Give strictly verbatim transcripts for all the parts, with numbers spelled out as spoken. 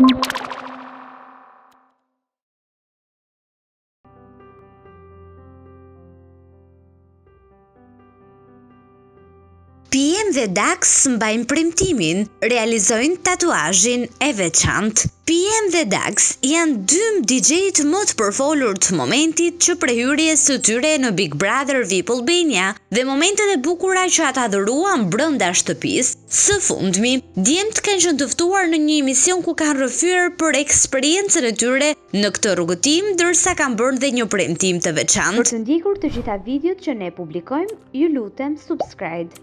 P M dhe Dagz mbajnë premtimin, realizojnë tatuazhin e veçantë. P M dhe Dagz janë dy D J-t më të përfolur të momentit që prehyrjes së tyre në Big Brother V I P Albania dhe momentet e bukura që ata dhuruan brenda shtëpisë. Së fundmi, djemtë kanë qenë të ftuar në një emision ku kanë rrëfyer për eksperiencën e tyre në këtë rrugëtim, ndërsa kanë bërë dhe një premtim të veçantë. Për të ndjekur të gjitha videot që ne publikojmë, ju lutem subscribe.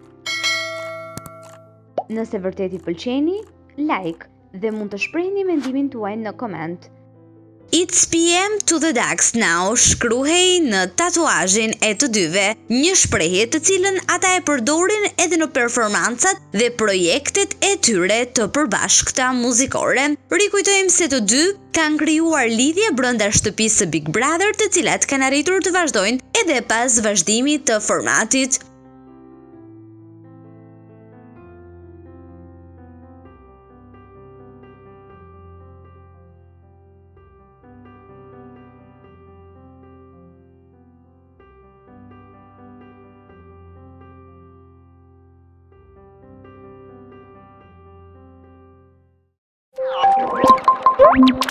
Nëse vërtet i pëlqeni, like dhe mund të shprehni mendimin tuaj në koment. It's P M to the Dagz now, shkruhej në tatuazhin e të dyve, një shprehje të cilën ata e përdorin edhe në performancat dhe projektet e tyre të përbashkëta muzikore. Rikujtojmë se të dy kanë krijuar lidhje brenda shtëpisë së Big Brother, të cilat kanë arritur të vazhdojnë edhe pas vazhdimit të formatit. Thank you.